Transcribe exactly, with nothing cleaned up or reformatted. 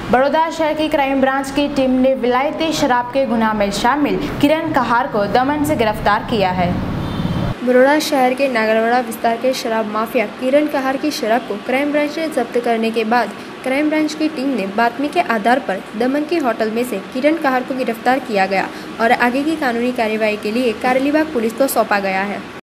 बड़ौदा शहर की crime branch की टीम ने विलायती शराब के गुनाह में शामिल किरण कहार को दमन से गिरफ्तार किया है। बड़ौदा शहर के नागरवाड़ा विस्तार के शराब माफिया किरण कहार की शराब को क्राइम ब्रांच ने जब्त करने के बाद क्राइम ब्रांच की टीम ने बातमी के आधार पर दमन के होटल में से किरण कहार को गिरफ्तार किया गया और आगे की कानूनी कार्यवाही के लिए कारेलीबाग पुलिस को सौंपा गया है।